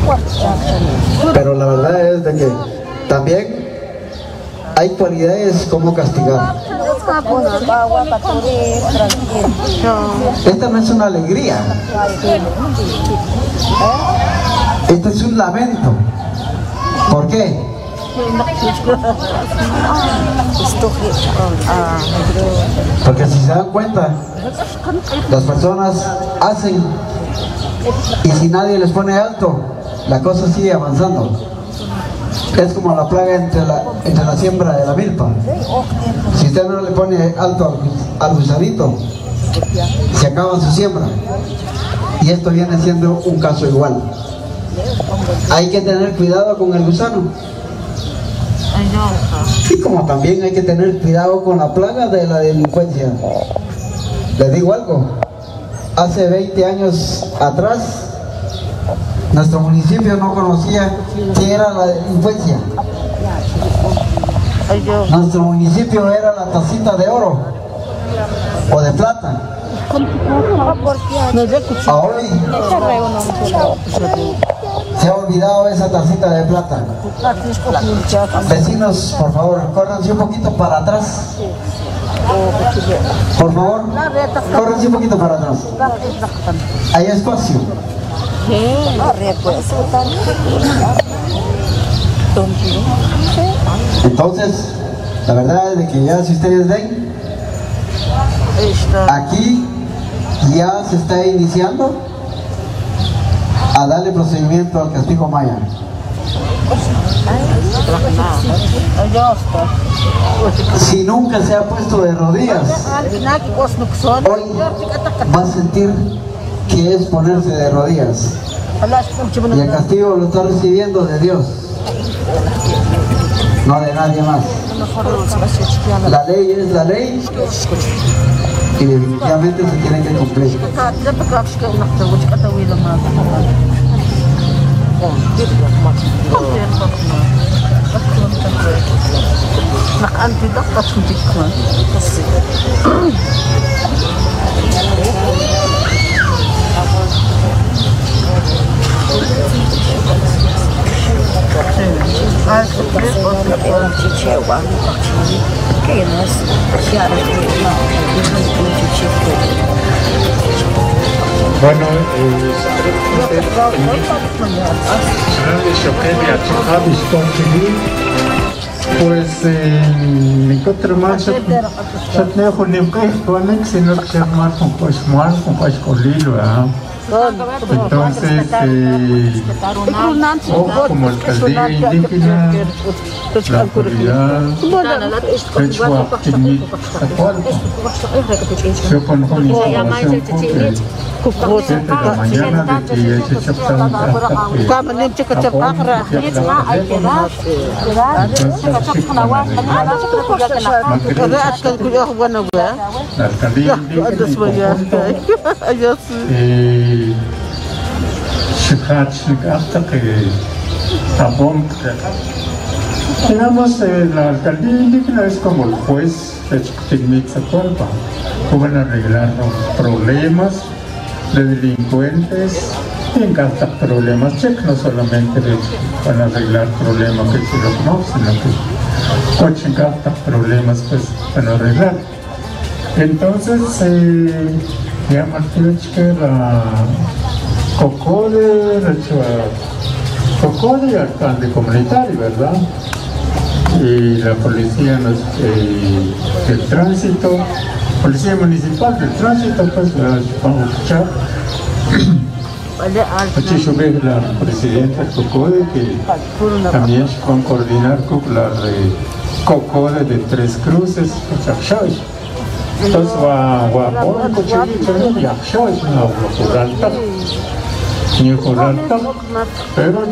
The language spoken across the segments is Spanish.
Pero la verdad es de que también hay cualidades como castigar. Esta no es una alegría. Este es un lamento. ¿Por qué? Porque si se dan cuenta, las personas hacen y si nadie les pone alto, la cosa sigue avanzando. Es como la plaga entre la siembra de la milpa. Si usted no le pone alto al gusanito, se acaba su siembra. Y esto viene siendo un caso igual. Hay que tener cuidado con el gusano. Y como también hay que tener cuidado con la plaga de la delincuencia. Les digo algo, hace 20 años atrás, nuestro municipio no conocía qué era la delincuencia. Nuestro municipio era la tacita de oro o de plata. Hoy se ha olvidado esa tacita de plata. Vecinos, por favor, córranse un poquito para atrás. Por favor, córranse un poquito para atrás. Hay espacio. Entonces, la verdad es de que ya si ustedes ven, aquí ya se está iniciando a darle procedimiento al castigo maya. Si nunca se ha puesto de rodillas, hoy va a sentir que es ponerse de rodillas. Y el castigo lo está recibiendo de Dios, no de nadie más. La ley es la ley y definitivamente se tiene que cumplir. Bueno, pues mi contra más se te con el que con si no se más con colilo, entonces como alcaldía indígena, la autoridad Quechua Timit Zacualco, yo con información porque 7 de la mañana de que se chaptan la alcaldía indígena hasta que digamos, la alcaldía indígena es como el juez de Chiquimixacolpa. Pueden arreglar los problemas de delincuentes y encantan problemas, no solamente van a arreglar problemas que se los no, sino que encantan problemas pues van a arreglar. Entonces llama que la Cocode alcalde comunitario, ¿verdad? Y la policía del tránsito, policía municipal del tránsito, pues la vamos a escuchar. Aquí yo veo la presidenta Cocode que también van a coordinar con la Cocode de Tres Cruces, entonces va a poner cochilito y a pero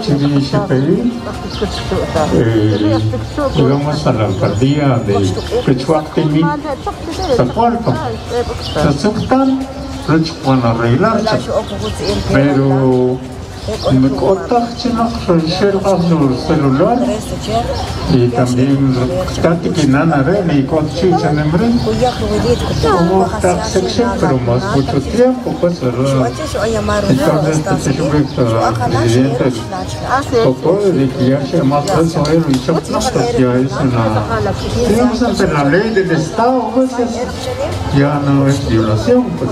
íbamos a la alcaldía de Quechua Timit Zacualco. Se aceptan, van a arreglar, pero me corta el celular y también tati que nana ni cochicha nembre como taxi pero más mucho tiempo pues verdad entonces te presidente poco de que ya se más eso y ya es una digamos ante la ley del Estado pues ya no es violación pues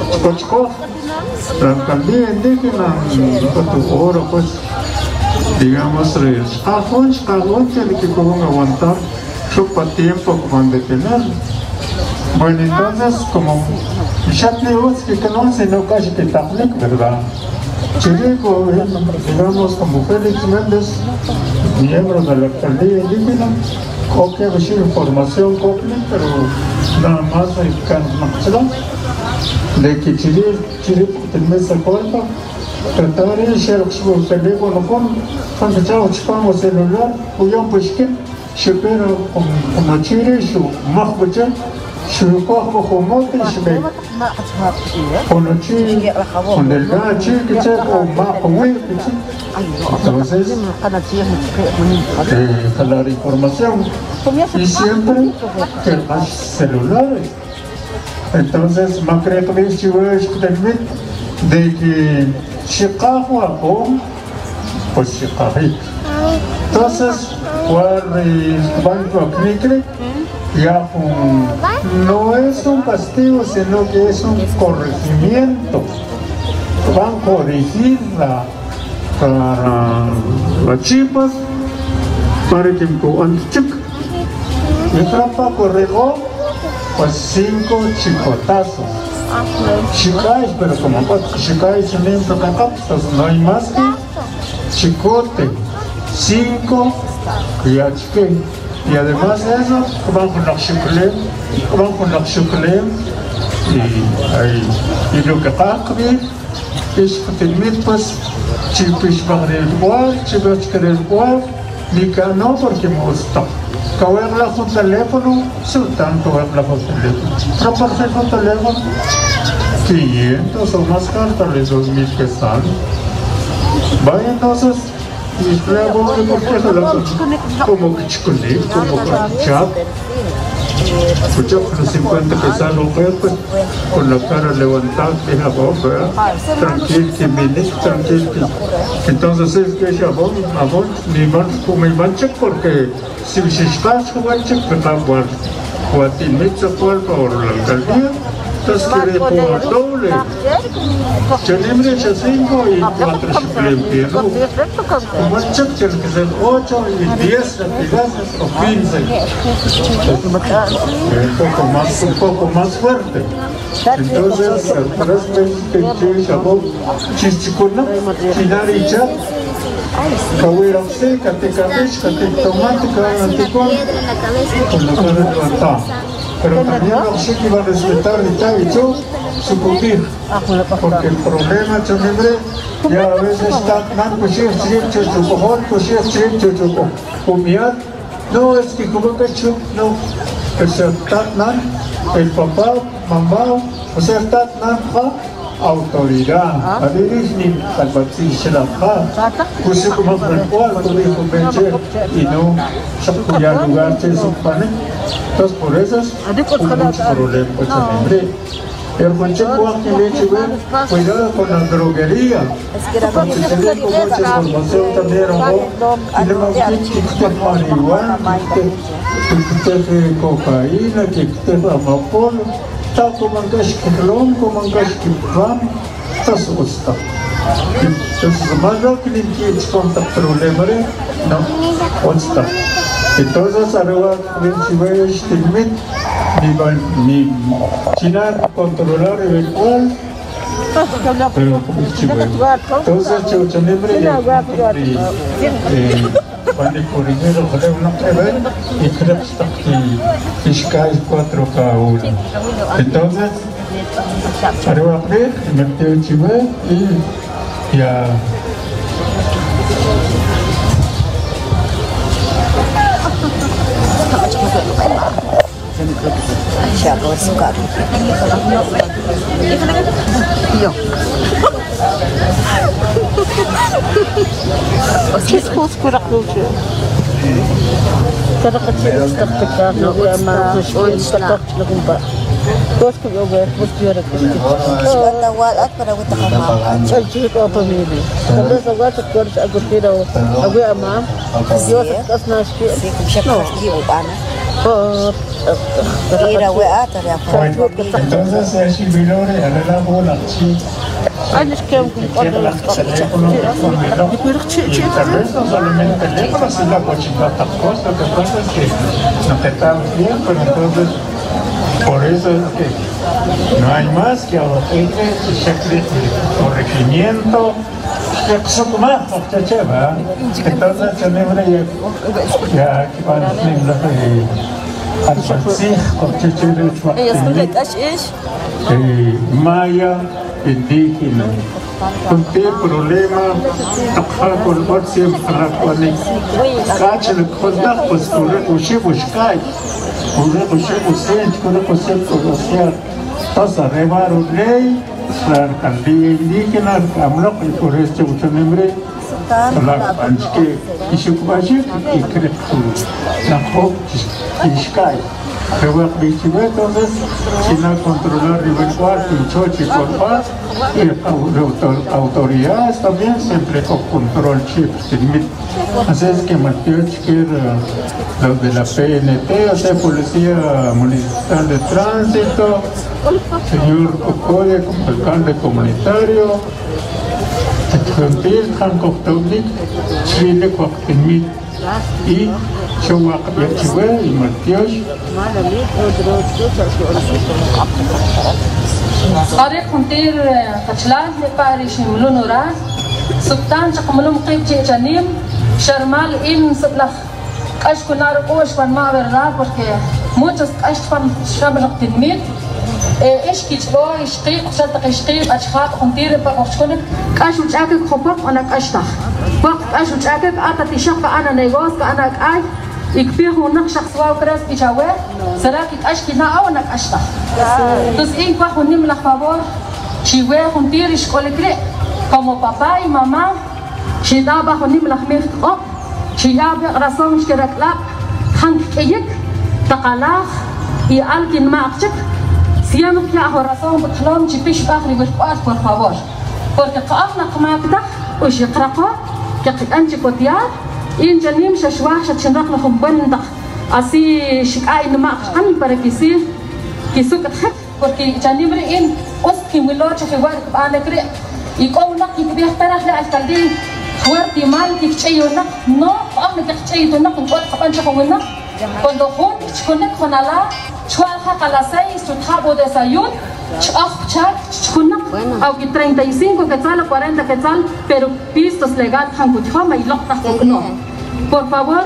la alcaldía indígena tu oro pues digamos el cajón tiene que como aguantar chupa tiempo como detener. Bueno, entonces como ya tenemos que no se no casi que también verdad Chirico, digamos como Félix Méndez, miembro de la alcaldía indígena, copia de información copia, pero nada más hay que de que Chirico tenemos esa cuenta, tratar de hacer su teléfono cuando chupamos celular, pudieron pues que se espera como Chiri, su mahbucha, su cojo como te se con el gachi que se con entonces jalar información y siempre que más celulares entonces me creo que si voy a de que Chicago pues Chicago entonces banco Cricre ya no es un castigo sino que es un corregimiento van a corregir las chipas para que y trapa corregó pues 5 chicotazos chicáis pero como chicáis entonces no hay más que chicote 5 y además de eso van con la chuclem y lo que pasa es que tenemos pues chipis para el cual chipis para el cual ni que no porque me gusta caberla con teléfono sultán caberla con teléfono pero por ser con teléfono 500 o más cartas 2000 que están vaya entonces y luego como que chiconé como chat con 50 que salen pues con la cara levantada de la boca tranquilo que viene tranquilo entonces es que ya vamos ni más como el manche porque si se está manche me va a guardar Guatimita por la alcaldía entonces que de por doble tenemos 5 y 4 suplentes como el cheque tiene que ser 8 y 10 actividades o 15 un poco más fuerte entonces por eso es que yo chichicuna finaricha Kawira usted, kate cabeche, kate tomate, kate con la cara levantada. Pero también no sé que va a respetar y yo sucumbir. Porque el problema, chamembre, ya a veces está mal, pues si es tu cojón, pues si es tu comiat. No, es que como que no. Está mal, el papá, mamá, o sea, está mal, autoridad, a dirigir al país la paz, pues como el cual podía convencer y no ya lugar que se supone. Entonces por eso es mucho problema también. El consejo que le eche cuidado con la droguería, porque se ve con mucha información también y luego que marihuana, que cocaína, que amapola. Como mangas que long, como mangas que van, tas usta. Entonces, más lo que limpies con el problema, no, usta. Entonces, ahora, si voy a estimar, mi China controlar el cual, pero entonces, yo también cuando corrigir una prueba y creo que Sky 4K1. Entonces, arriba a ver, metió el chivo y ya. Yo. Es justo por la noche. Cada kecil start kita nabi ama hoy start lagun ba. Bos ko over bos biara ko. Ada walat pada kita kamar. Jadi ko pamili. Kada sa wat ko sa agutira agu ama. Dios tas naski. Siapa lagi ubana? Kira wa atari apa? Entonces si Vilore adalah bola si. Años que un Tal vez no solamente el teléfono, sino la cochina cosa, que pasa es que no te está bien, pero entonces por eso es que no hay más que ahorrarle corregimiento, entonces tenemos ya que van a Maya indígena. Contiene problema, tapar con otro siempre para poner. Cacha le conta pues corre coche buscar, corre coche buscar, corre coche negociar. Entonces arreglar un ley, la alcaldía indígena, hablo con por este mucho nombre. La panche y su cuaje y creo que la pop y sky. Pero entonces, si no controlar nivel 4, choche por paz, y autoridades también siempre con control chip. Así es que Matías quiere los de la PNT, o sea, Policía Municipal de Tránsito, señor Cocoya como alcalde comunitario, Trantil, Hancock Tobnik, Chile, Coactimit, y Showak Yachiwe y Matías. طريق خنتير فتشلان لباريش ملونورا سبتان شقملوم قيب جانيم شرمال إن سبلخ أشكو نار قوش فان ما برنا porque muchos أشفن شامل تنميت إيش كيجبو يشقيق شتق يشقيق أشخاط خنتير بقشكونك كأشو تأكل خبق أنا كأشتخ وقت أشو تأكل أتا تشق أنا نيغوس كأنا كأي يكفيه هناك شخص واقرس بيجاوه سراك أشكي نا أو أنا كأشتخ Entonces, en cuanto a favor, si voy a juntar escuela como papá y mamá, si da bajo ni me la mezclo, si ya veo razón que reclap, hank kayek, takalah, y alguien más, si ya no quiero razón, but clom, si pish bajo ni por favor, porque قافنا كماكده وش يقرقه كأنت كتيار إن جنيم ششواح شتشنرق لهم بندق أسي شكاي نما أن بركيسي كيسوك تحت porque janimre in oski milocha que war ana cre y con una que te espera la alcaldía fuerte mal que chayona no amne que chayona con cuatro pancha con una cuando con ala chuaja cala 6 su tabo de sayun chak chuna au que 35 quetzal 40 quetzal pero pistos legal han kuchoma y lokta no por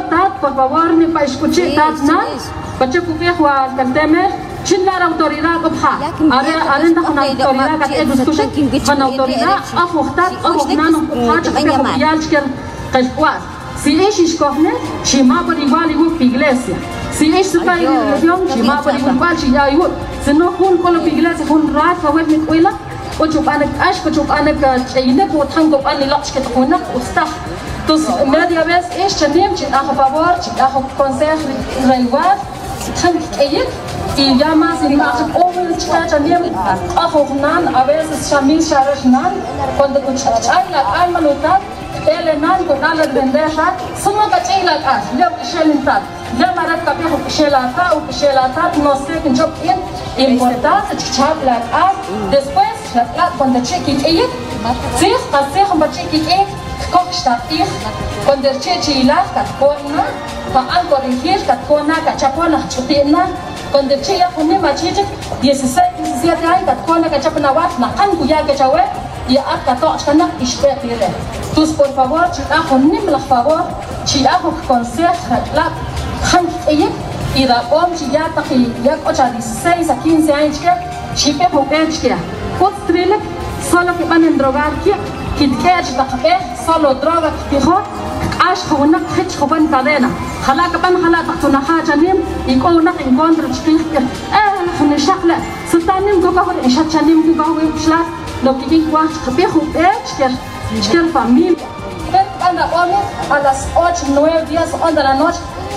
favor ni pa escuchar dat na pache kuke wa kaltemer Chinlar autoridad obha, arenda con autoridad que es discusión con autoridad, afuhtat, afuhnano, hacha que copiar que cascuas. Si es escogne, si ma por igual igual iglesia. Si es su país religión, si ma por igual si ya igual. Si no hun con la iglesia, hun rat, fawet mit uila, o chupanek ash, o chupanek chayne, o tango ani loch que tuna, usta. Entonces, media vez es chanim, chin a favor, chin a consejo reinward, tan kayek. Y ya más en más over chachanim ajonan a veces chamil charashnan cuando hay la alma lutar el nan con la bendeja suma cachai la as ya shelintat ya marat kapio shelata o shelata no sé que yo bien importante chap la as después la cuando chequi ella sí pasé como chequi koksta ich cuando chequi la katona pa al corregir katona kachapona chutina cuando chilla pone machete 16 17 años katona kachapna wat na kan kuya kachawe y hasta to kana ishpetire tus por favor chica ponim la favor chica consejo la kan eye y da om chilla taqi yak 16 a 15 años que chipe hokech que postrele solo que van en drogar que kitkech taqe solo droga que ash khona khich khoban kadena khala kaban khala taqtuna haja nim يكون نق encontro chiqir نحن شغله سلطانين كوكا إنشاء تشانيم كوكا ويبشلا لو كيكين واحد خبيه خوبيتش كير chiquel familia. Anda a las 8, 9, 10, 11 de la noche.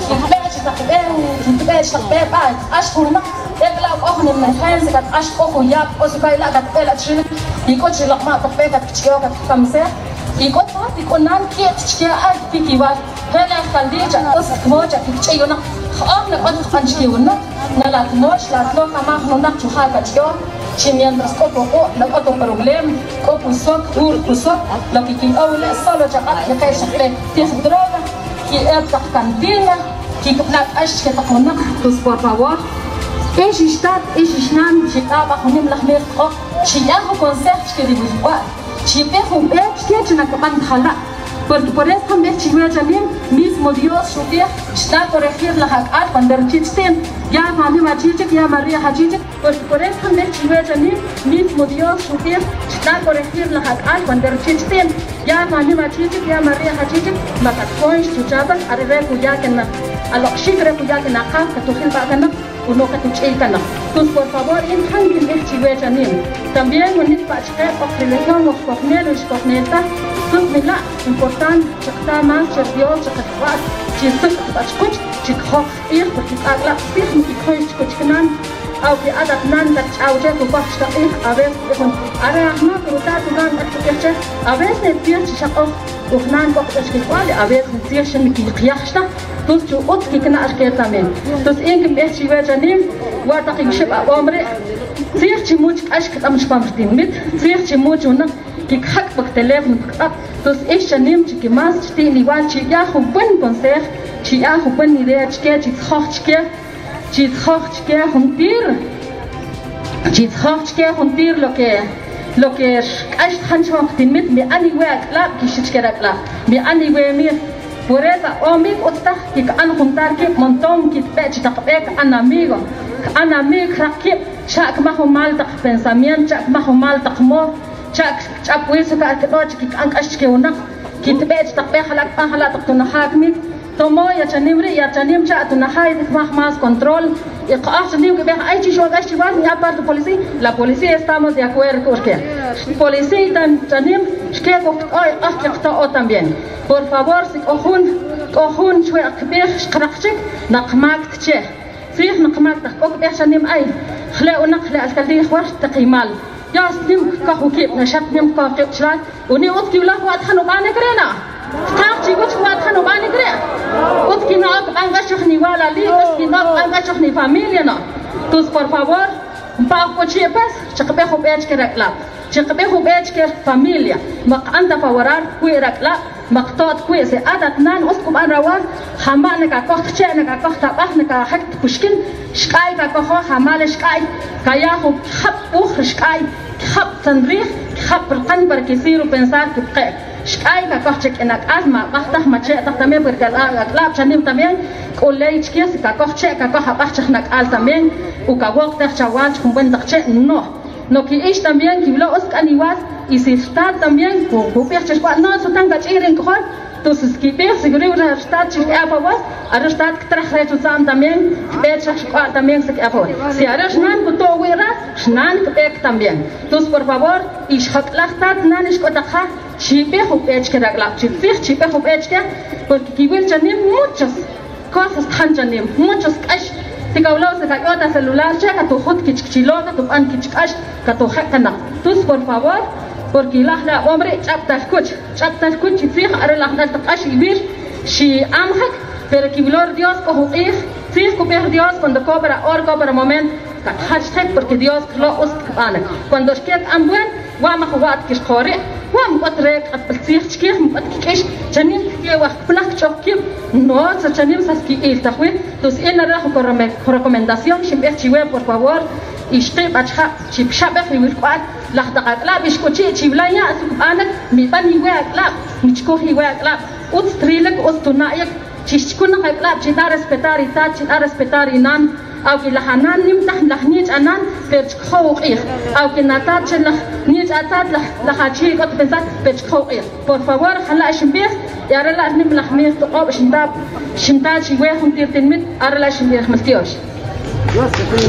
Si mientras copo no otro problema, copo sok, lo que quiero es solo ya que se cree tiene droga, que es la cantina, que la es que tacona, pues por favor, es está, es nan, si estaba con el lahmer, si ya no consegues que digo igual, si dejo ver que na kaman hala. Porque por eso también chihuahuanim mismo Dios su día está corregir la hakat cuando chisten ya mami machiche ya María hachiche porque por eso también chihuahuanim mismo Dios su día está corregir la hakat cuando chisten ya mami machiche ya María hachiche makat coins tu chaba arre kuya que na alo shikre kuya que na kham que tu khil ba kana uno que tu chikana pues por favor en hangin es chihuahuanim también when pa chike o religión o cogneta pues mira importante chakta más Dios chakta chisuk bachkuch chikhok ir porque agla sih mikhoy chkuchnan au que adat nan dat auja ko bachta ir a ver con ara ma ruta tunan atkeche a ver ne tier chakok ухнан кок эшкивали а вес тешен киkhsta тус чу отки кна аркетамен тус ингем эшивежаним ватакик шиба омре тирчи муч ашк амшпамштин мит тирчи муч уна кикхак бак телефон бак тус эшаним чики мас чтини валчи я хубен консер чи я хубен идея чке чи тхохчке хунтир lo que es hanchon timit mi anywhere la kishikera la mi anywhere mi por eso omig otta ki an juntar ki montón ki pech taqbek an amigo rakib chak ma mal taq pensamiento chak ma mal taq mo chak pues ka doch ki an ashke una ki pech taqbek halak taq tuna hakmi tomo ya chanim cha tuna hay más control إقاف تنيم كبير أي شيء شو قاش تبغى من أبارت البوليسي لا بوليسي estamos de acuerdo porque policía تنيم شكيك أي أخطاء también por favor si أخون شوي كبير شقرقتك نقماك تشي فيه نقماك تحقق بيش تنيم أي خلاء الكلدي خوش تقيمال يا سنيم كهو كيب نشات نيم كهو كيب شلون وني أذكي ولا هو أدخل وبانك رينا تاخذي قلت هو أدخل وبانك رينا أذكي ناق أنغشخني ولا لي أذكي ناق أنغشخني فاميلينا توس por favor باق وشيبس شقبيخو بيش كرقلا شقبيخو بيش كر فاميليا مق أنت فورار كوي رقلا مقطات كوي سي أدت نان أسكم أن روار خمانك أكوخت شأنك أكوخت أبخنك حكت بشكل شكاي كأكوخو خمال شكاي كياهو خب بوخ شكاي خب تنريخ خب القنبر كيصيروا بنسار كبقى شكاي كأكوخت إنك أزمة بختح ما تشاء تختمي بركلا شنيم تمين قول لي تشكيس كأكوخت شاء كأكوخ أبخشخنك آل تمين وكأوق تخشواج كمبن تخشاء no que es también que lo os aniwas y si está también con perches no so tan gachiren cohor entonces que per seguro la está chis apawas ara está que traje zusammen también perches también se apawas si ara shnan ko to wira shnan que también entonces por favor ich hat lachtat nan ich ko takha chipe ho pech que ragla chipe ho pech que porque que will janim muchas cosas tan janim muchos cash تكاولوس كايوتا celular checa tu hot kichilota tu an kichkash ka tu hakana tus por favor porque la hombre chapta escuch fih ara la hna taqash ibir shi amhak pero que glor Dios ko huqih fih ko per Dios cuando cobra moment ka hashtag porque Dios lo us kana cuando shket ambuen wa ma khwat kish qori wa mqatrek atfih chkih mqatkish janin fi waqt plak chokib no sa janin saski il takhwi tus ina rahu recomendación shimbechiwe por favor ishqi bachha chipshabe fi wilqat lahdaqat la bishkochi chiblaya subanak mi bani wa la michkohi wa la utstrilek ustunayak chishkuna qala chida respetar inan أو كي لحنان نمتح لحنيج أنان بيرج خوقيخ أو كي ناتات شل نيج أتات لحاجي قط بنزات بيرج خوقيخ por favor خلا شمبيخ يا رلا نم لحميخ تقاب شمتاج يوهم تيرتين مت أرلا شمبيخ ملتيوش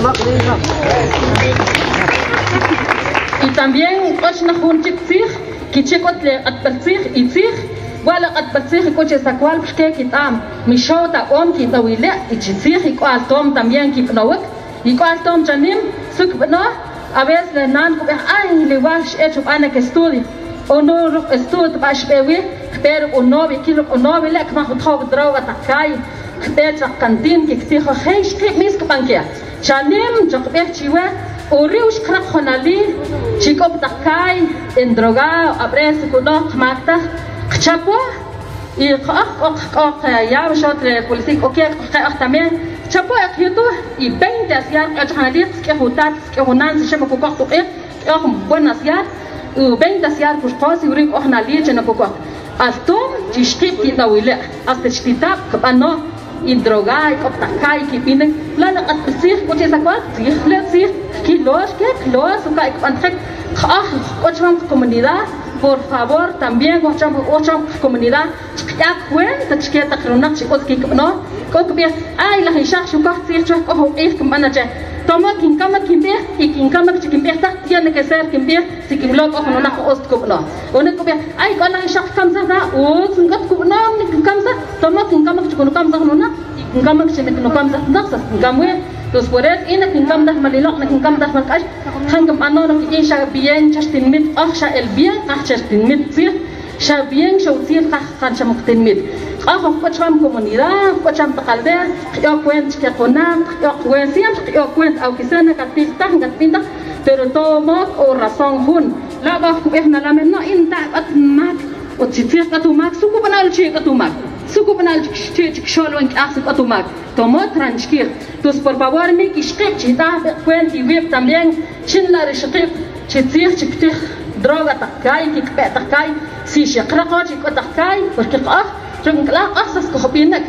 y también osh na junchik fih كيتشيكوت لي أتبلسيخ يتسيخ ولا أتبلسيخ كوتشي ساكوال بشكي كتام مشوتا أم كي طويلة يتسيخ يقال توم تميان كي بنوك يقال توم جنيم سك بنا أبيس لنان كوبي أي لواش إيش أنا كستودي أنو استود باش بيوي كبير أنوبي كيلو أنوبي لك ما خطوه دروغة تكاي كبير كانتين كتيخ خيش كيف ميسك بانكيا جنيم جقبير تشيوه وريوش كرق خنالي تشيكوب تكاي اندروغا أبريس كودوك ماكتا كتشابو يا شاطر بوليسيك اوكي تمام تشابو يقيتو يبين تاسيار اجخنالي كيهوتات كيهونانز شبكو كوكتو اخم بوناسيار وبين تاسيار كوشقاسي وريك اخنالي جنكوكو التوم تشقيب كي طويله استشتيتاب كبانو اندروغاي كوبتاكاي كيبينك لا لا تصيح كوتي ساكوال تصيح لا تصيح كيلوش كيلوش وكاي كبانتك خاخ كوتشام comunidad por favor también ocho comunidad ya cuenta que te creo chicos que no como que ay la gente ya que sí yo como es que van a hacer toma quien cama quien ve y quien cama quien ve está tiene que ser quien ve si quien lo cojo no la host como no uno que ay con la gente camsa da o sin gat como no quien camsa toma quien cama quien no camsa no na quien cama quien no camsa nasa gamwe los poderes ina quien cama malilok na quien cama malkash hangam ano no quien ya bien justin mit acha el bien justin mit sir ya bien shoutir kan chamuktin mit ajo kocham comunidad kocham takaldea yo cuent que conam yo cuent siempre yo cuent aunque sea gatpinta pero todo modo o razón hun la ba ehna la menno inta atmak o tsitir katumak suku banal chi katumak suku banal chi sholwen asu katumak tomo transkir tus por favor mi kishqib chita cuent y web también chinla rishqib chitir chiptir droga takay kikpe takay si shaqraqo chiko takay porque لا أساس كخبينك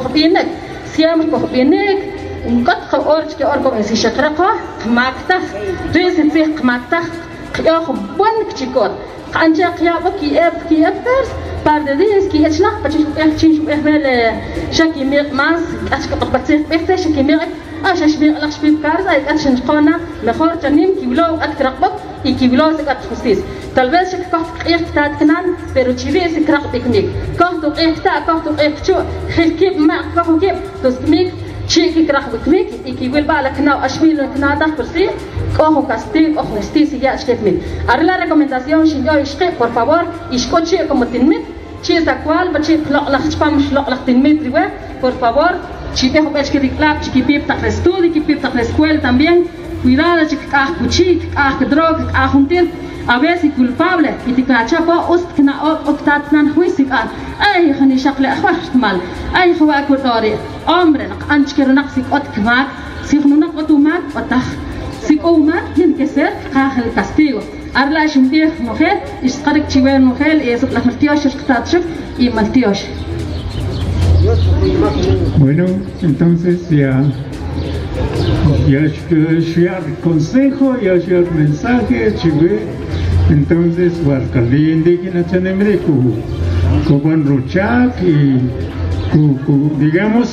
سيام كخبينك قد خورج كأركو إنسي شكرقة ماكتخ دويس إنسي ماكتخ ياخو بونك تشيكوت قانجا قيابك كي أبرز بعد ديس كي أشلق بتشوف إحمل شكي ميق ماس أشك بتصير بيختش شكي ميق أشش ميق لخش بيب كارز أي أشن قانا مخور تنيم كيولو أكترقبك كيولو سكت خصيص talvez que corto está كنان pero chile se crack technique corto está corto شو خلكيب ما corto كيب تسميك شيء كراك technique y que vuelva a la canal ashmil canal das por sí cojo castigo o justicia ya esquet min a la recomendación si yo esquet por favor escoche como tinmit chi esa cual bache la spam la tinmit por favor chi dejo que reclap chi pip ta estudio chi pip ta escuela también cuidado chi ka cuchi ka droga ka juntir a veces culpable y te cacha pa ost kna octat nan juicio ay khani shaqla akhwash mal ay khwa kutari hombre nak anchkir nak sik ot kmak sikhnu nak otumak otakh sikomak tiene que ser el castigo arla shimtir mujer isqarik chiwen mujer es la martiosh qtatshuf y maltiosh. Bueno, entonces ya share consejo, ya share mensaje, chive. Entonces, alcaldía indígena Chanemre, con Ruchak y digamos,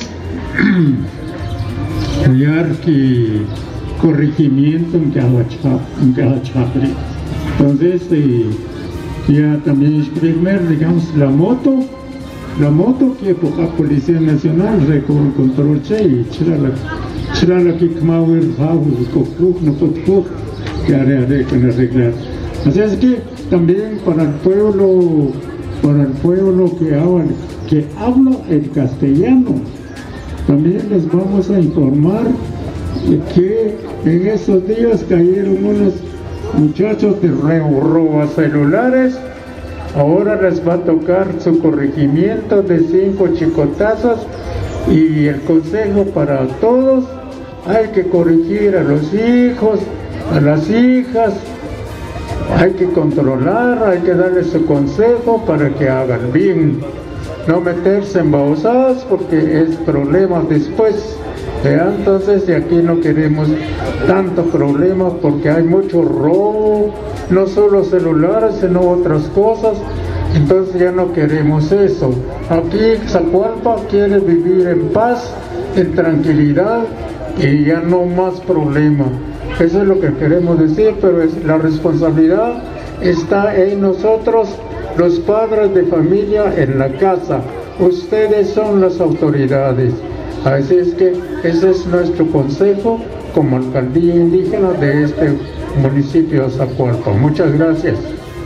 hallar que corregimiento en Cajachapri. Entonces, ya también primer, digamos, la moto que por la Policía Nacional encontró y chirala que kmauer hawu kokuk no kokuk que haré con arreglar. Así es que también para el pueblo que habla el castellano, también les vamos a informar que en esos días cayeron unos muchachos de roba celulares. Ahora les va a tocar su corregimiento de 5 chicotazos y el consejo para todos, hay que corregir a los hijos, a las hijas. Hay que controlar, hay que darles su consejo para que hagan bien. No meterse en babosadas porque es problema después. Entonces de aquí no queremos tantos problemas porque hay mucho robo, no solo celulares sino otras cosas. Entonces ya no queremos eso. Aquí Zacualpa quiere vivir en paz, en tranquilidad y ya no más problema. Eso es lo que queremos decir, pero la responsabilidad está en nosotros, los padres de familia en la casa. Ustedes son las autoridades. Así es que ese es nuestro consejo como alcaldía indígena de este municipio de Zacualpa. Muchas gracias.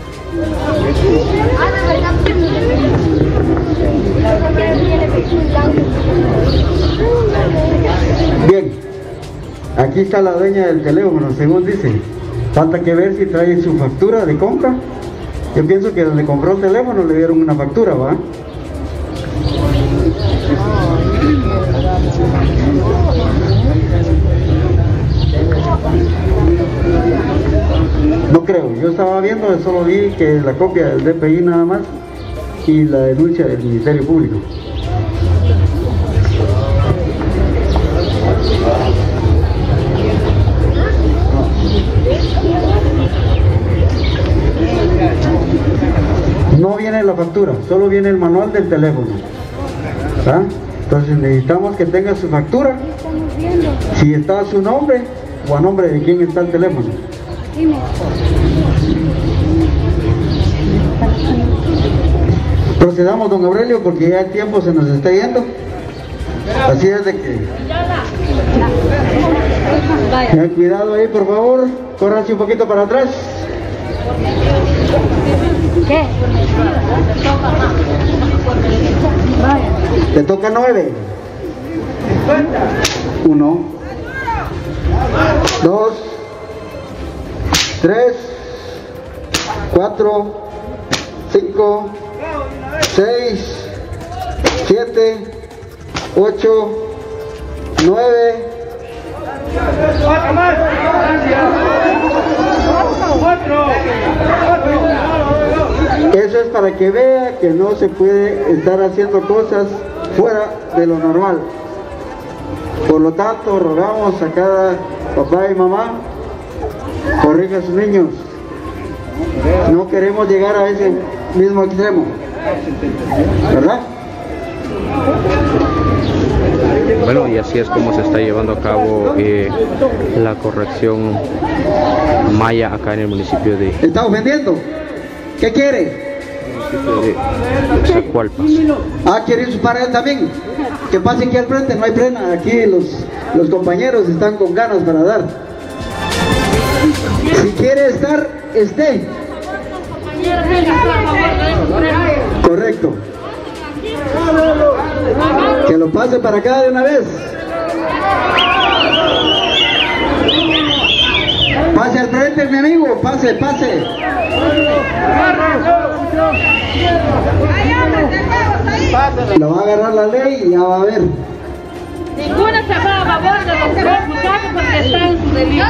Bien, aquí está la dueña del teléfono, según dice. Falta que ver si trae su factura de compra. Yo pienso que donde compró el teléfono le dieron una factura, ¿va? No creo, yo estaba viendo, solo vi que la copia del DPI nada más y la denuncia del Ministerio Público. No viene la factura, solo viene el manual del teléfono. ¿Ah? Entonces necesitamos que tenga su factura, si está a su nombre o a nombre de quién está el teléfono. Procedamos, don Aurelio, porque ya el tiempo se nos está yendo. Así es de que... Ten cuidado ahí, por favor. Córranse un poquito para atrás. ¿Qué? Te toca 9. 1, 2, 3, 4, 5, 6, 7, 8, 9. Eso es para que vea que no se puede estar haciendo cosas fuera de lo normal. Por lo tanto, rogamos a cada papá y mamá, corrija a sus niños. No queremos llegar a ese mismo extremo, ¿verdad? Bueno, y así es como se está llevando a cabo la corrección maya acá en el municipio de... ¿Está ofendiendo? ¿Qué quiere? Zacualpa. Ah, ¿quiere ir su pareja también? Que pase aquí al frente, no hay frena. Aquí los compañeros están con ganas para dar. Si quiere estar, esté. Correcto. Que lo pase para acá de una vez. Pase al frente, mi amigo, pase, pase. Lo va a agarrar la ley y ya va a ver. Ninguna se va a favor de los dos muchachos porque están en su derecho.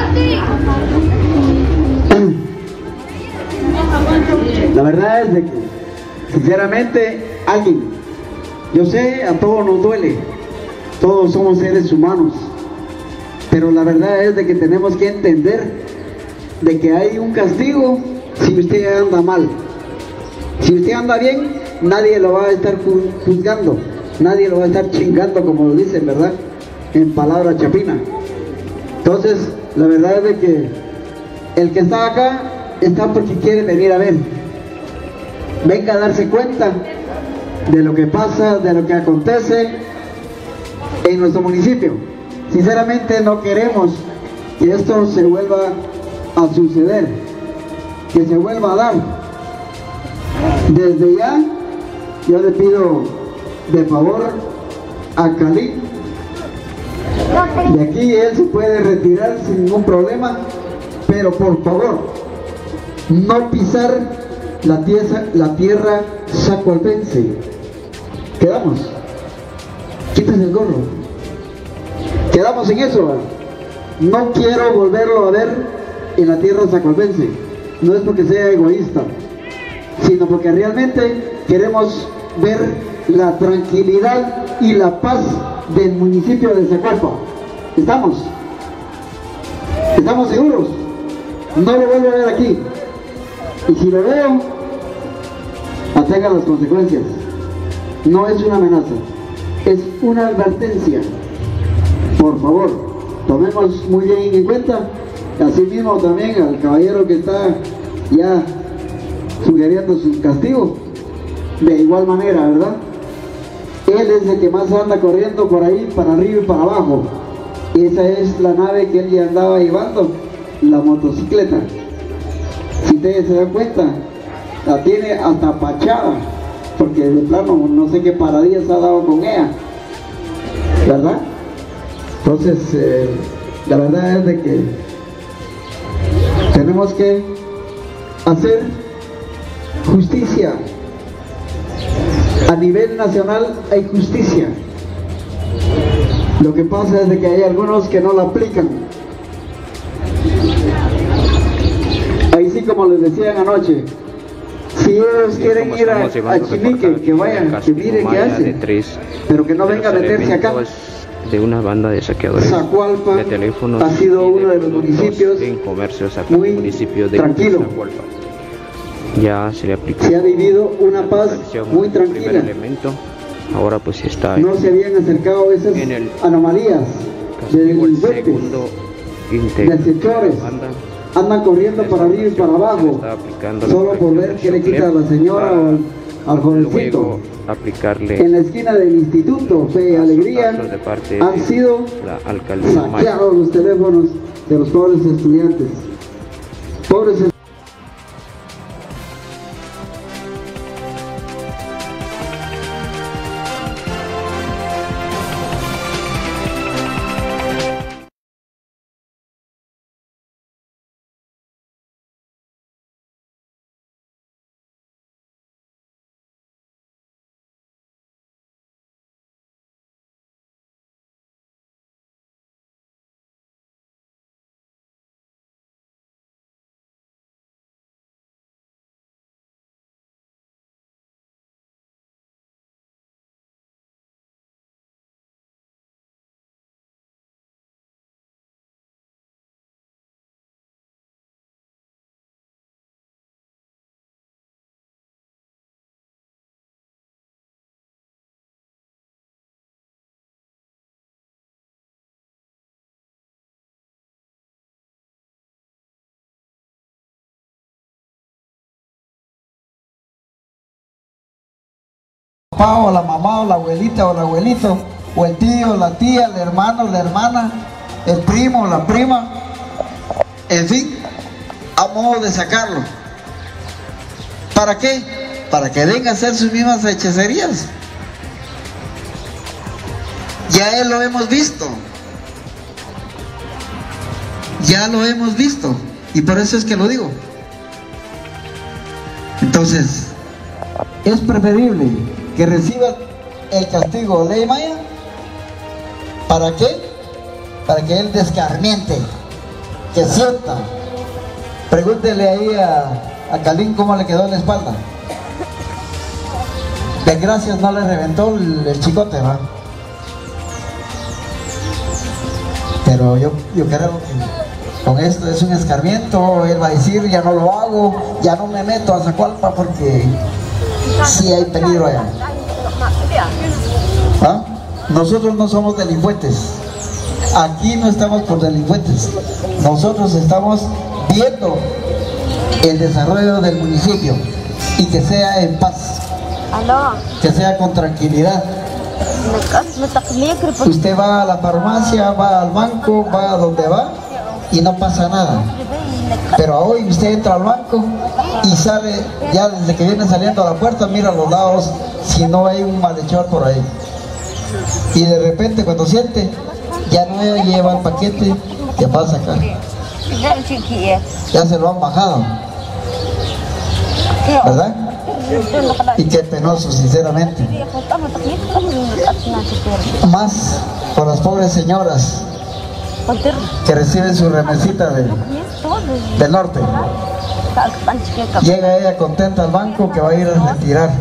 La verdad es de que, sinceramente, yo sé, a todos nos duele, todos somos seres humanos, pero la verdad es de que tenemos que entender de que hay un castigo si usted anda mal. Si usted anda bien, nadie lo va a estar juzgando, nadie lo va a estar chingando, como lo dicen, ¿verdad? En palabra chapina. Entonces, la verdad es de que el que está acá está porque quiere venir a ver. Venga a darse cuenta de lo que pasa, de lo que acontece en nuestro municipio. Sinceramente no queremos que esto se vuelva a suceder, que se vuelva a dar. Desde ya, yo le pido de favor a Cali, de aquí él se puede retirar sin ningún problema, pero por favor, no pisar la tierra zacualpense. ¿Quedamos? Quítese el gorro. Quedamos en eso. No quiero volverlo a ver en la tierra zacualpense. No es porque sea egoísta, sino porque realmente queremos ver la tranquilidad y la paz del municipio de Zacualpa. ¿Estamos? ¿Estamos seguros? No lo vuelvo a ver aquí. Y si lo veo, atenga las consecuencias. No es una amenaza, es una advertencia. Por favor, tomemos muy bien en cuenta. Asimismo también al caballero que está ya sugiriendo su castigo. De igual manera, ¿verdad? Él es el que más anda corriendo por ahí, para arriba y para abajo. Esa es la nave que él ya andaba llevando, la motocicleta. Si ustedes se dan cuenta, la tiene hasta pachada, porque de plano no sé qué paradillas ha dado con ella, ¿verdad? Entonces, la verdad es de que tenemos que hacer justicia. A nivel nacional hay justicia. Lo que pasa es de que hay algunos que no la aplican. Ahí sí, como les decían anoche, si ellos quieren ir a Chinique, que vayan, que miren qué hacen, pero que no vengan a meterse acá. De una banda de saqueadores Zacualpa de teléfonos ha sido uno de los municipios en comercios acá, muy municipio de tranquilo. Zacualpa. Ya se le aplicó. Se ha vivido una paz muy tranquila. Elemento. Ahora pues está. No se habían acercado esas anomalías de delincuentes, de sectores. Andan corriendo para arriba y para abajo, solo por ver qué le quita a la señora o al jovencito. En la esquina del Instituto Fe y Alegría han sido saqueados los teléfonos de los pobres estudiantes. O la mamá o la abuelita o el abuelito o el tío, la tía, el hermano, la hermana, el primo, la prima, en fin, a modo de sacarlo. ¿Para qué? Para que venga a hacer sus mismas hechicerías. Ya lo hemos visto, y por eso es que lo digo. Entonces, es preferible que reciba el castigo de ley Maya. ¿Para qué? Para que él descarmiente, que sienta. Pregúntele ahí a Calín cómo le quedó en la espalda. De gracias no le reventó el chicote, ¿va? Pero yo creo que con esto es un escarmiento. Él va a decir, ya no lo hago, ya no me meto a Zacualpa porque sí hay peligro allá. ¿Ah? Nosotros no somos delincuentes. Aquí no estamos por delincuentes. Nosotros estamos viendo el desarrollo del municipio y que sea en paz, que sea con tranquilidad. Usted va a la farmacia, va al banco, va a donde va y no pasa nada. Pero hoy usted entra al banco y sale, ya desde que viene saliendo a la puerta, mira a los lados si no hay un malhechor por ahí. Y de repente cuando siente, ya no lleva el paquete que va a sacar. Ya se lo han bajado, ¿verdad? Y qué penoso, sinceramente. Más por las pobres señoras que reciben su remesita del norte. Llega ella contenta al banco que va a ir a retirar.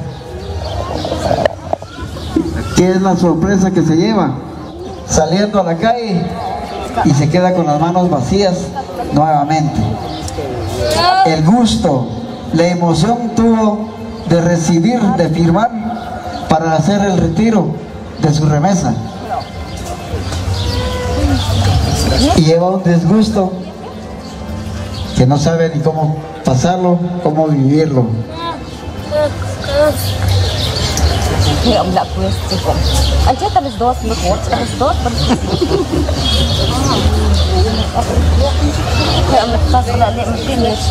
¿Qué es la sorpresa que se lleva? Saliendo a la calle y se queda con las manos vacías nuevamente. El gusto, la emoción tuvo de recibir, de firmar para hacer el retiro de su remesa. Y lleva un disgusto que no sabe ni cómo pasarlo, cómo vivirlo. Kaya ang black quest ko. Andiyan talas dos, mag-watch talas dos. Kaya ang nagtas ko na mag-finish.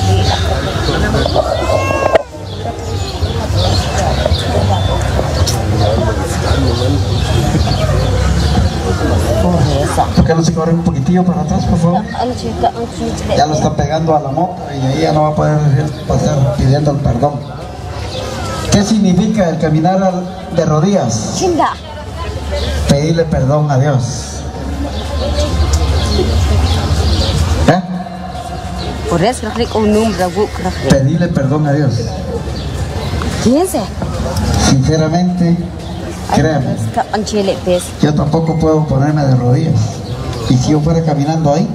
¿Por qué no se corre un poquitillo para atrás, por favor? Ya lo está pegando a la moto y ahí ya no va a poder pasar pidiendo el perdón. ¿Qué significa el caminar de rodillas? Chinda. Pedirle perdón a Dios. ¿Eh? Por eso creo que un número creo. Pedirle perdón a Dios. Fíjense. Sinceramente, créanme, yo tampoco puedo ponerme de rodillas. Y si yo fuera caminando ahí,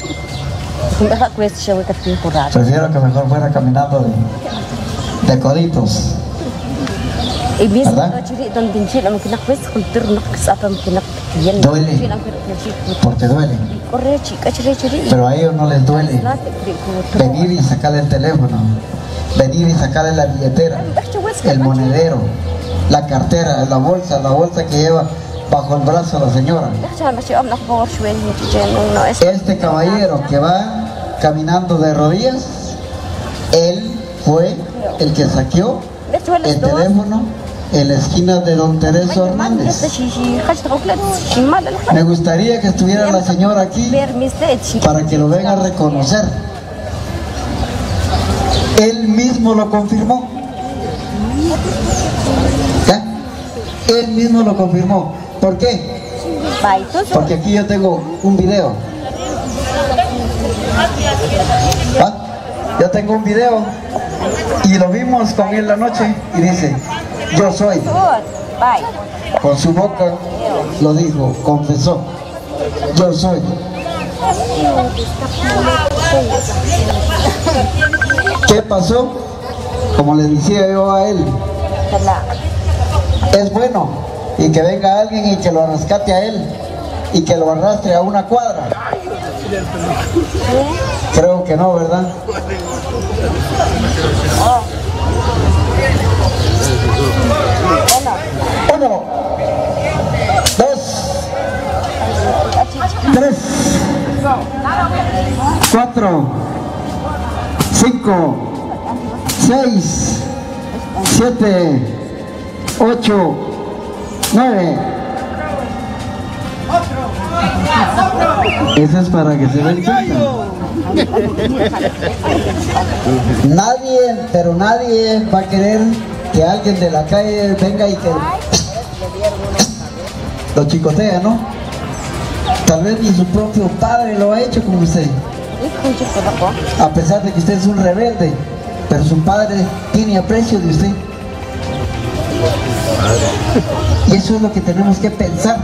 prefiero que mejor fuera caminando de coditos. ¿Verdad? Duele, porque duele. Pero a ellos no les duele venir y sacarle el teléfono, venir y sacarle la billetera, el monedero, la cartera, la bolsa que lleva bajo el brazo la señora. Este caballero que va caminando de rodillas, él fue el que saqueó el teléfono en la esquina de Don Tereso Hernández. Me gustaría que estuviera la señora aquí para que lo venga a reconocer. Él mismo lo confirmó. ¿Ya? Él mismo lo confirmó. ¿Por qué? Porque aquí yo tengo un video. ¿Ah? Yo tengo un video y lo vimos con él la noche y dice: yo soy. Con su boca lo dijo, confesó: yo soy. ¿Qué pasó? Como le decía yo a él, es bueno y que venga alguien y que lo rescate a él y que lo arrastre a una cuadra. Creo que no, ¿verdad? Uno, dos, tres, 4, 5, 6, 7, 8, 9. Eso es para que se den cuenta. Nadie, pero nadie va a querer que alguien de la calle venga y que lo chicotea, ¿no? Tal vez ni su propio padre lo ha hecho como usted. A pesar de que usted es un rebelde, pero su padre tiene aprecio de usted. Y eso es lo que tenemos que pensar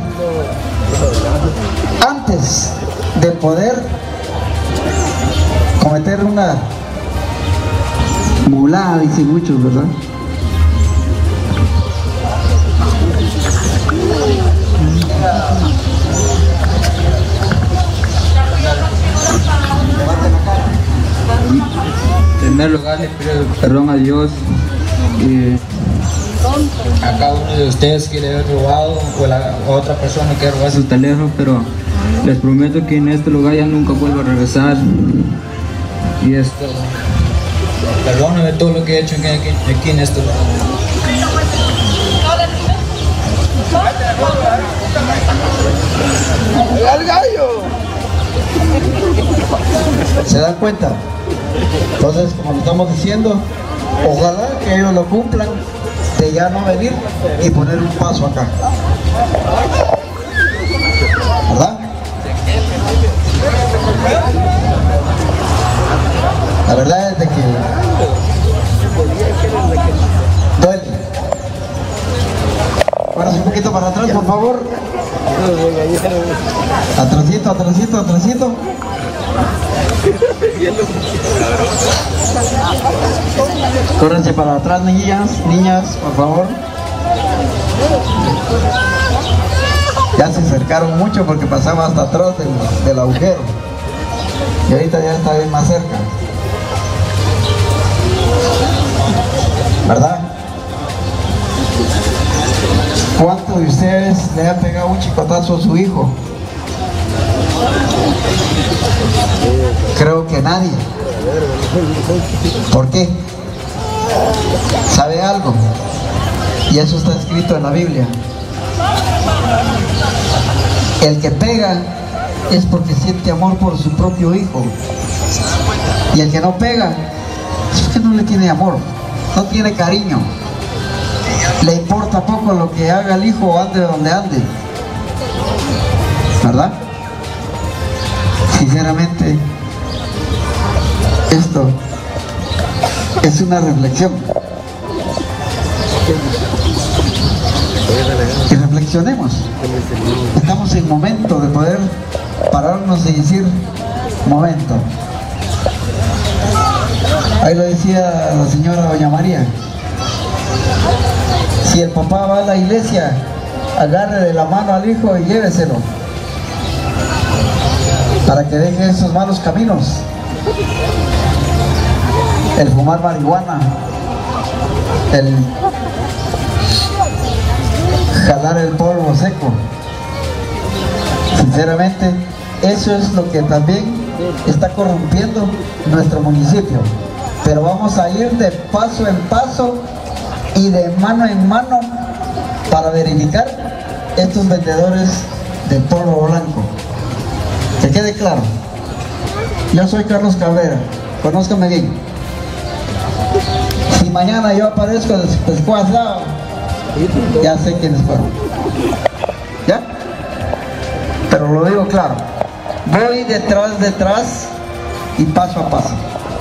antes de poder cometer una mulada, dicen muchos, ¿verdad? En primer lugar le pido perdón a Dios a cada uno de ustedes que le he robado o a otra persona que ha robado su teléfono, pero les prometo que en este lugar ya nunca vuelvo a regresar. Y esto, perdóname todo lo que he hecho aquí en este lugar. ¡Al gallo! ¿Se dan cuenta? Entonces, como lo estamos diciendo, ojalá que ellos lo cumplan, de ya no venir y poner un paso acá. ¿Verdad? La verdad es de que duele. Ahora un poquito para atrás, por favor. Atrasito, atrasito, atrasito. Córrense para atrás, niñas, por favor. Ya se acercaron mucho porque pasaba hasta atrás del agujero. Y ahorita ya está bien más cerca. ¿Verdad? ¿Cuántos de ustedes le han pegado un chicotazo a su hijo? Creo que nadie. ¿Por qué? ¿Sabe algo? Y eso está escrito en la Biblia. El que pega es porque siente amor por su propio hijo. Y el que no pega es que no le tiene amor, no tiene cariño. Le importa poco lo que haga el hijo, ande donde ande. ¿Verdad? Sinceramente, esto es una reflexión. Y reflexionemos. Estamos en momento de poder pararnos y decir, momento. Ahí lo decía la señora Doña María. Si el papá va a la iglesia, agarre de la mano al hijo y lléveselo para que deje esos malos caminos. El fumar marihuana, el jalar el polvo seco. Sinceramente, eso es lo que también está corrompiendo nuestro municipio. Pero vamos a ir de paso en paso y de mano en mano para verificar estos vendedores del polvo blanco. Que quede claro, yo soy Carlos Cabrera, conózcame bien. Si mañana yo aparezco descuadrado, ya sé quiénes fueron. ¿Ya? Pero lo digo claro, voy detrás y paso a paso.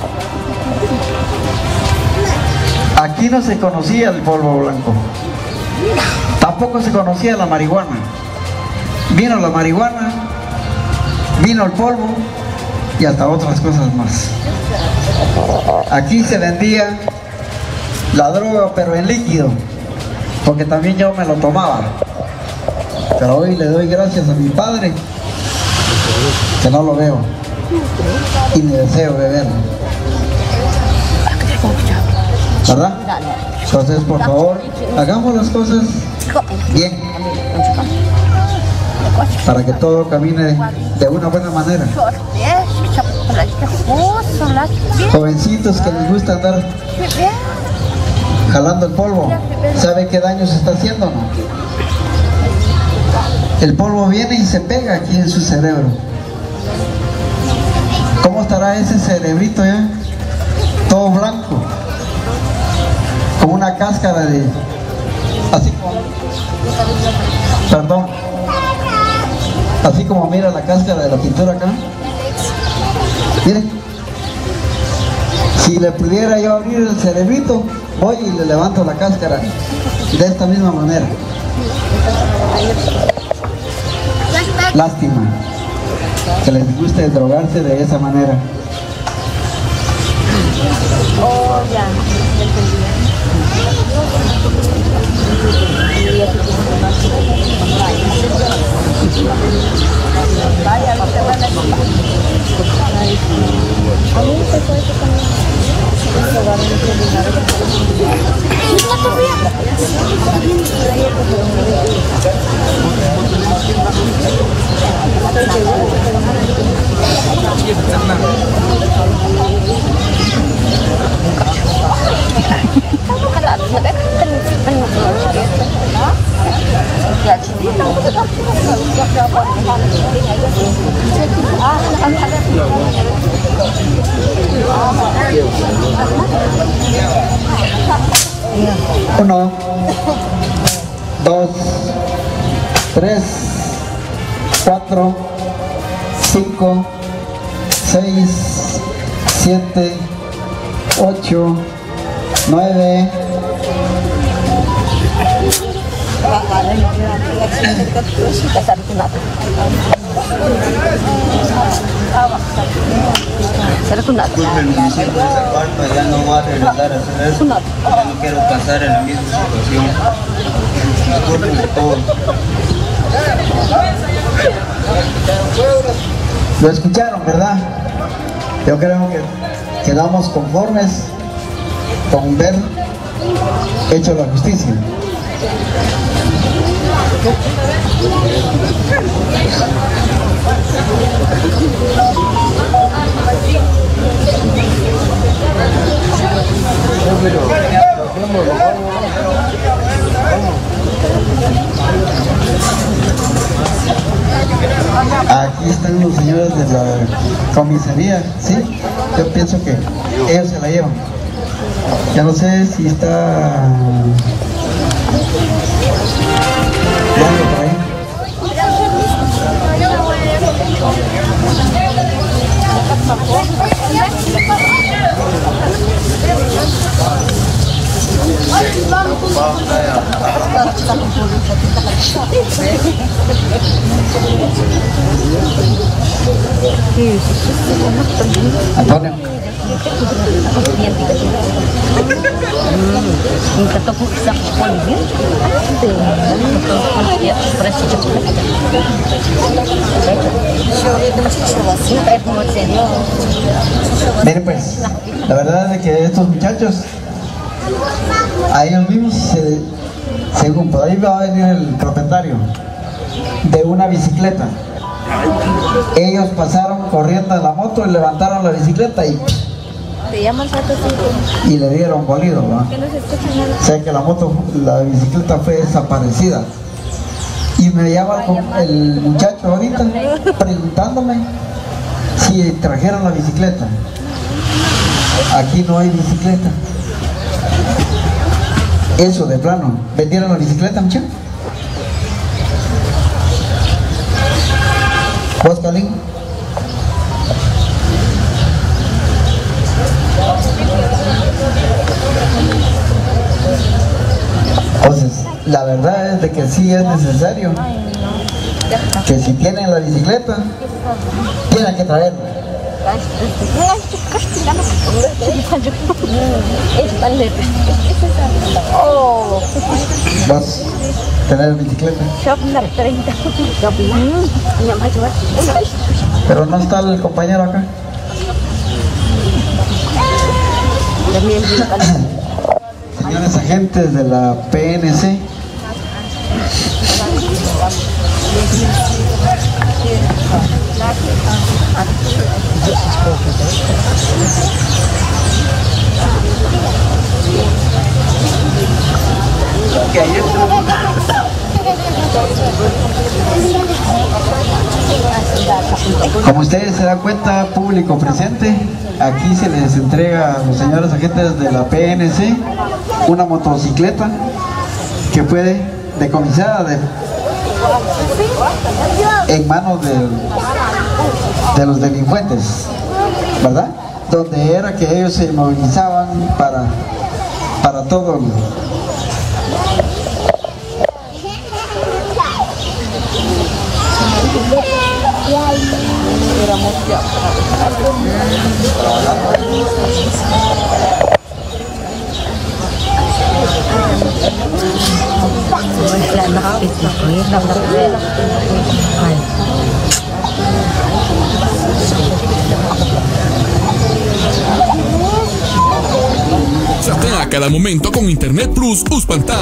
Aquí no se conocía el polvo blanco, tampoco se conocía la marihuana. Vino la marihuana, vino el polvo y hasta otras cosas más. Aquí se vendía la droga, pero en líquido, porque también yo me lo tomaba. Pero hoy le doy gracias a mi padre que no lo veo y ni deseo beberlo. ¿Verdad? Entonces, por favor, hagamos las cosas bien para que todo camine de una buena manera. Jovencitos que les gusta andar jalando el polvo, ¿sabe qué daño se está haciendo, no? El polvo viene y se pega aquí en su cerebro. ¿Cómo estará ese cerebrito ya? Todo blanco, como una cáscara de... así como... perdón. Así como mira la cáscara de la pintura acá. Miren. Si le pudiera yo abrir el cerebrito, voy y le levanto la cáscara de esta misma manera. Lástima que les guste drogarse de esa manera. Oh, ya, Uno, dos, tres, 4, 5, 6, 7, 8, 9. Ya no voy a regresar a hacer eso. Ya no quiero pasar en la misma situación. Discúlpenme todo. Lo escucharon, ¿verdad? Yo creo que quedamos conformes con ver hecho la justicia. aquí están los señores de la comisaría, ¿sí? Yo pienso que ellos se la llevan. Ya no sé si está... ¿Dónde por ahí? Antonio. Miren pues, la verdad es que estos muchachos, a ellos mismos, según por ahí va a venir el propietario de una bicicleta. Ellos pasaron corriendo en la moto y levantaron la bicicleta y le dieron bolido, ¿no? O sea que la bicicleta fue desaparecida. Y me llama el muchacho ahorita preguntándome si trajeron la bicicleta. Aquí no hay bicicleta. Eso de plano. ¿Vendieron la bicicleta, muchacho? ¿Vos, Calín? Entonces, la verdad es de que sí es necesario que si tienen la bicicleta, tienen que traerla. ¿Vas a tener bicicleta? Pero no está el compañero acá. Señores agentes de la PNC, como ustedes se dan cuenta, público presente, aquí se les entrega a los señores agentes de la PNC una motocicleta que fue decomisada en manos de los delincuentes, ¿verdad? Donde era que ellos se movilizaban para todo Satea a cada momento con Internet Plus Uspantán.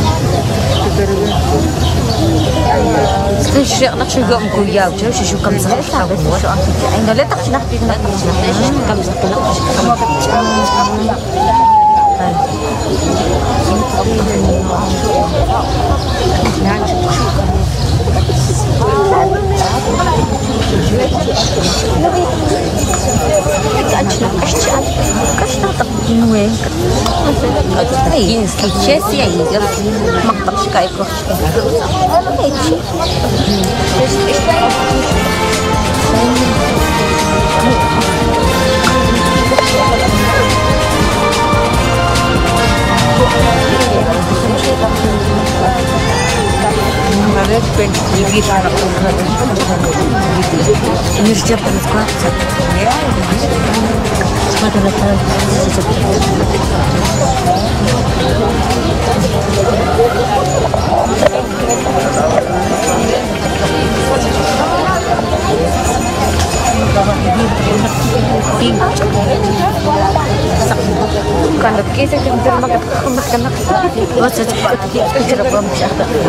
Cuando quise que me terma vas a cepat kita berbincang.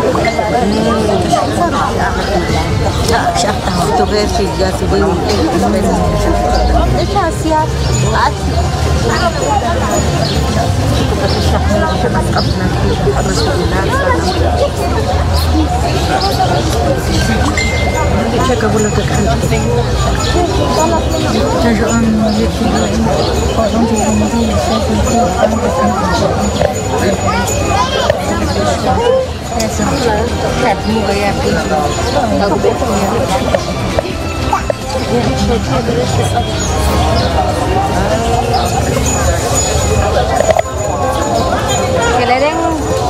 Siapa tu versi ya sebelum siap. Que le den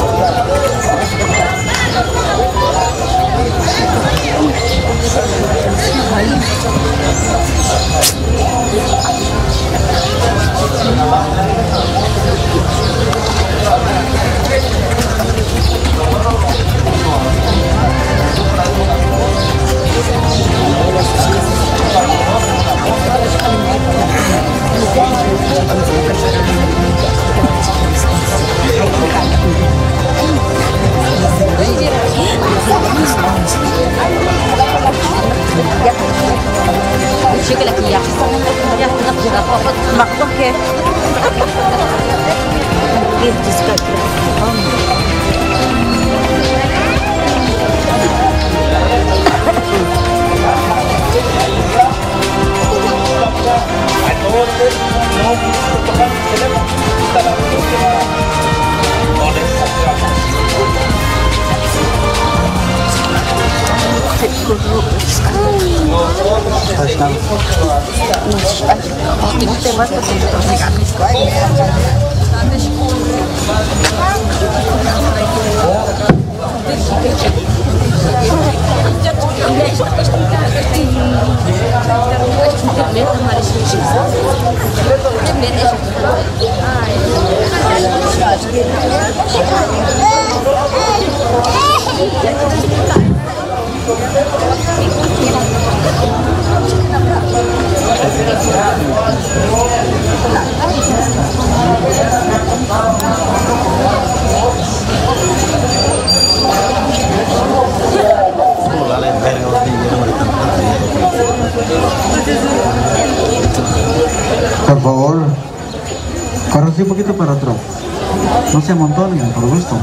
شكلك يا يا تنقذ مقطوع كيف ليه تسكت Por favor, córranse un poquito para atrás. No se amontonen, por gusto.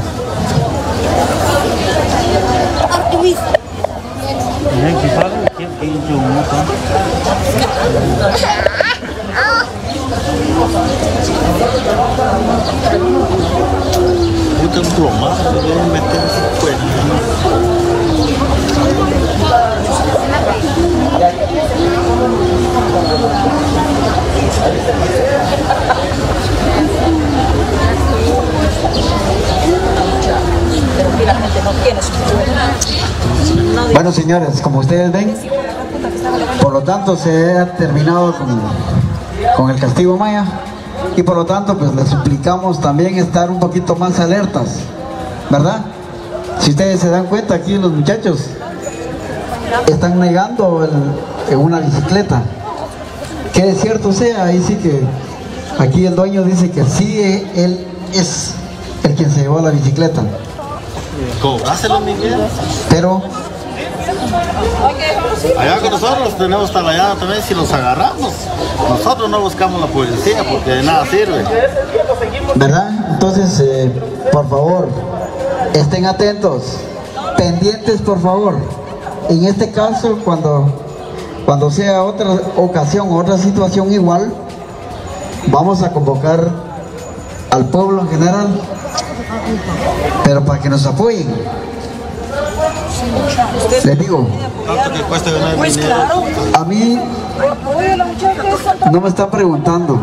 Bueno, señores, como ustedes ven, por lo tanto se ha terminado con el castigo maya y por lo tanto pues les suplicamos también estar un poquito más alertas, ¿verdad? Si ustedes se dan cuenta, aquí los muchachos están negando una bicicleta, que es cierto sea, ahí sí que aquí el dueño dice que sí, él es el quien se llevó la bicicleta. Cobráselo, Miguel. Pero allá con nosotros tenemos hasta allá también, si los agarramos, nosotros no buscamos la policía porque de nada sirve. ¿Verdad? Entonces, por favor, estén atentos, pendientes por favor. En este caso, cuando sea otra ocasión, otra situación igual, vamos a convocar al pueblo en general, pero para que nos apoyen. Les digo, a mí no me están preguntando.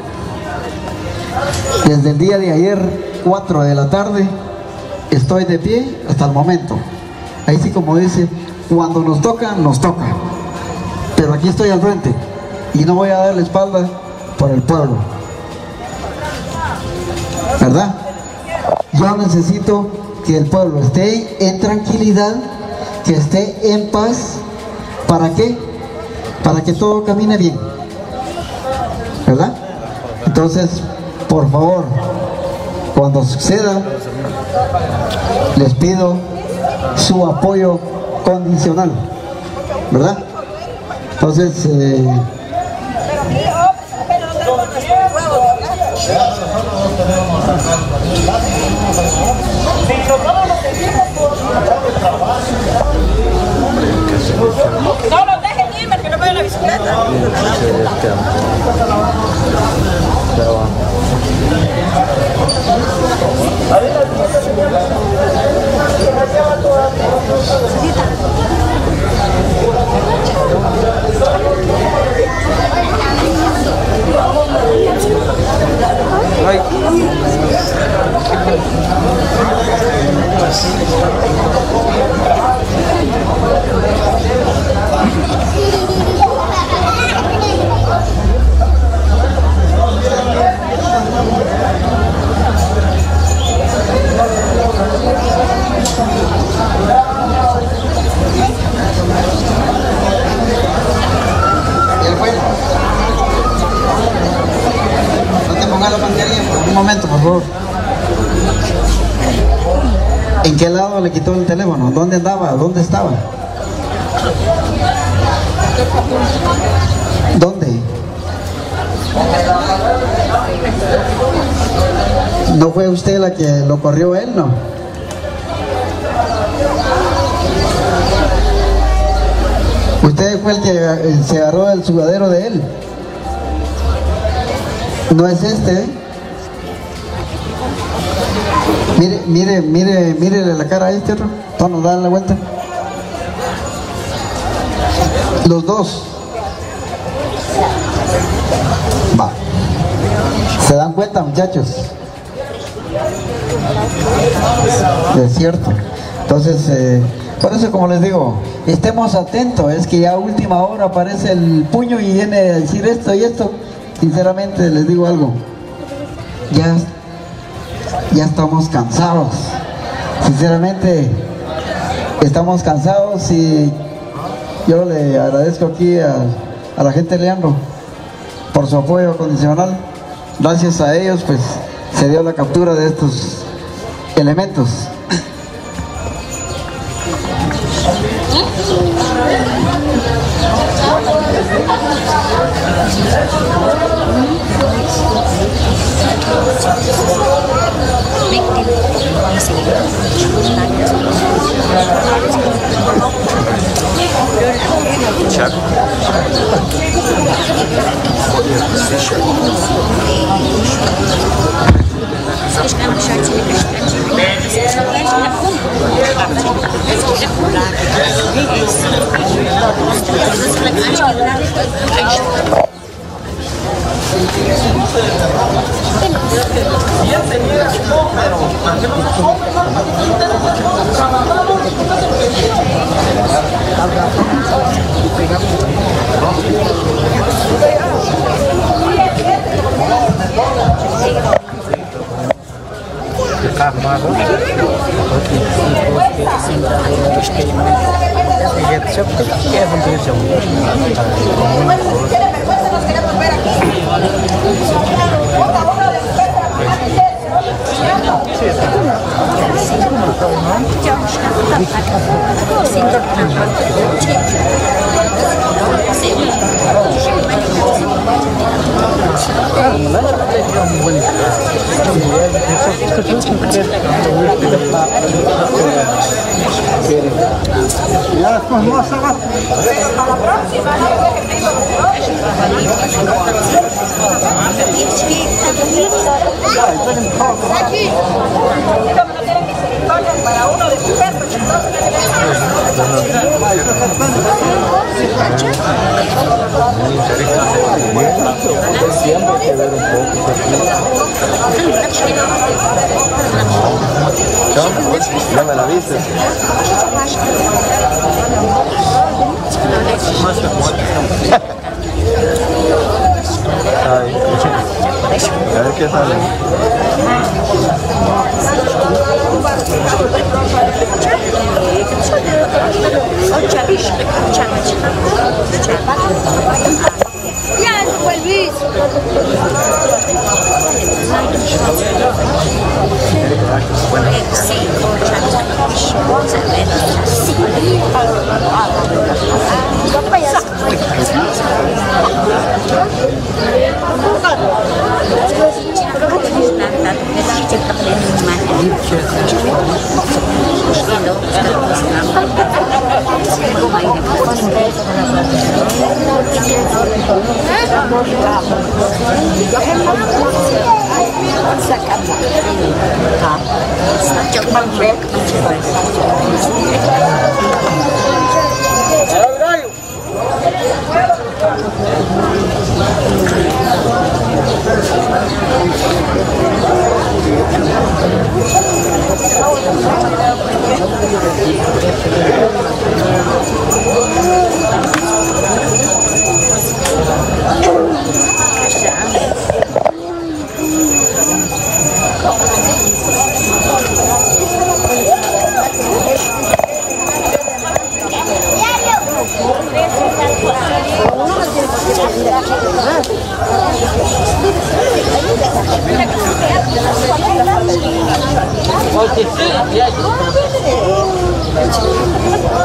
Desde el día de ayer, 4 de la tarde, estoy de pie hasta el momento. Ahí sí, como dice, cuando nos toca, nos toca. Pero aquí estoy al frente y no voy a dar la espalda por el pueblo, ¿verdad? Yo necesito que el pueblo esté en tranquilidad, que esté en paz. ¿Para qué? Para que todo camine bien, ¿verdad? Entonces, por favor, cuando suceda, les pido su apoyo condicional, ¿verdad? Entonces, No, dónde estaba? ¿Dónde? ¿No fue usted la que lo corrió él, no? Usted fue el que se agarró el sudadero de él. No es este, ¿eh? Mire la cara a este otro. Todos dan la vuelta. Los dos. Va. ¿Se dan cuenta, muchachos? Es cierto. Entonces, por eso, como les digo, estemos atentos. Es que ya a última hora aparece el puño y viene a decir esto y esto. Sinceramente les digo algo. Ya estamos cansados. Sinceramente estamos cansados y yo le agradezco aquí a la gente de Leandro por su apoyo incondicional. Gracias a ellos pues se dio la captura de estos elementos. Ya me la viste. Ay, a ver qué sale. Okay.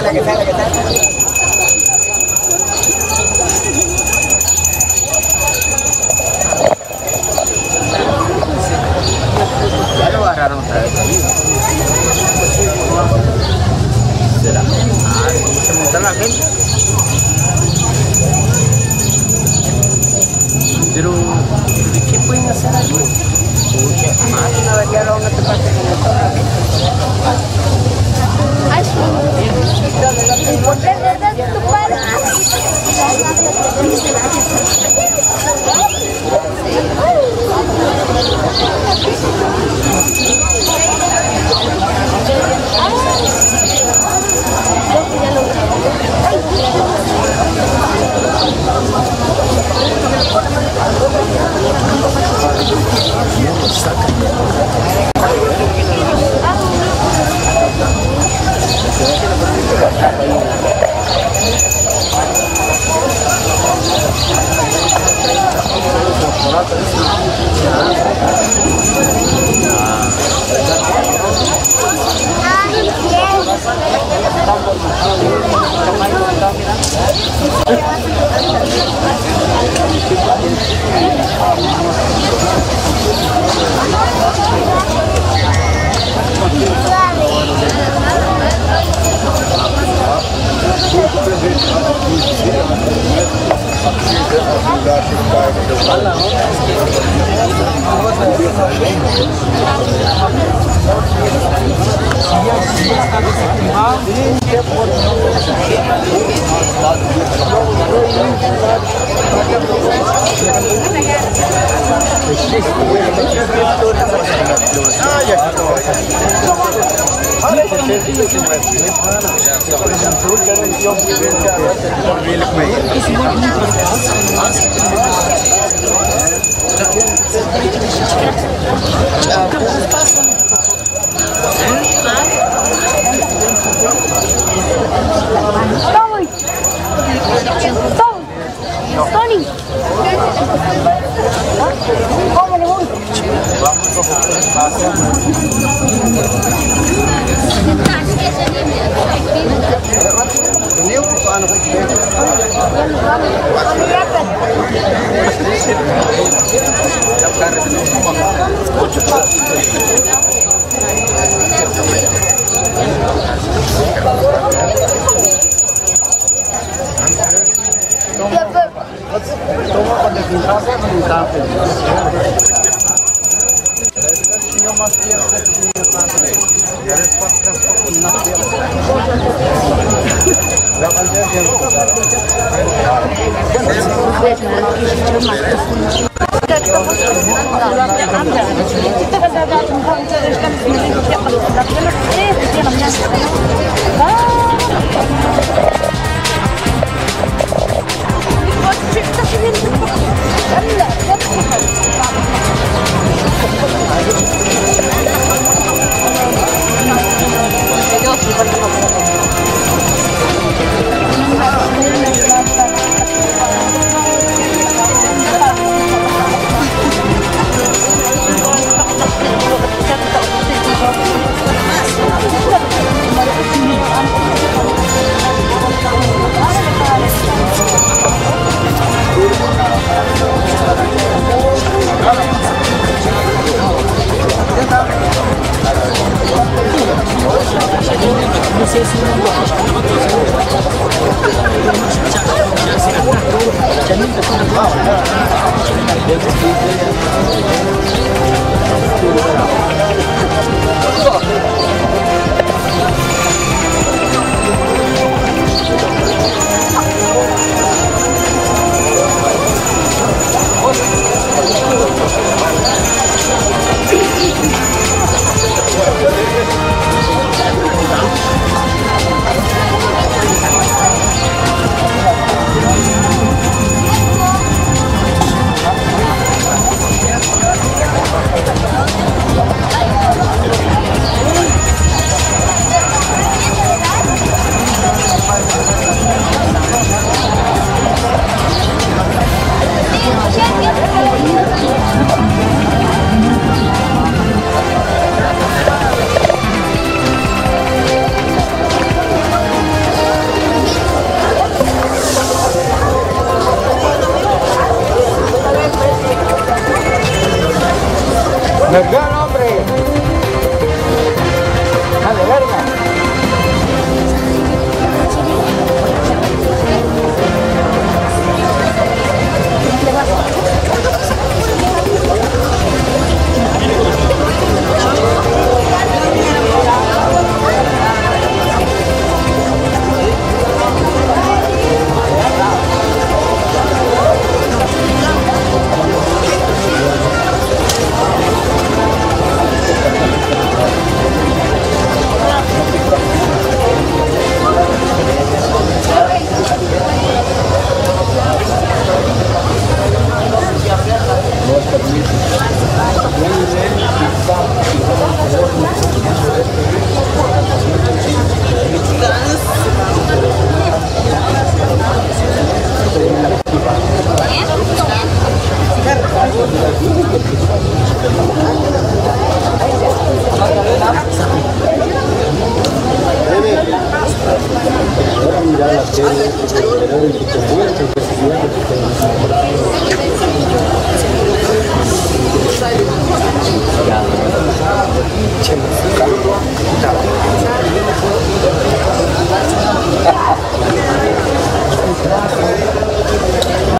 Ya lo agarraron otra vez. ¿Será? ¿Cómo se monta la gente? Pero, ¿qué pueden hacer algo? Más una vez ya lo van a te pase con esto. Tony. ¿Cómo le voy? No sé si que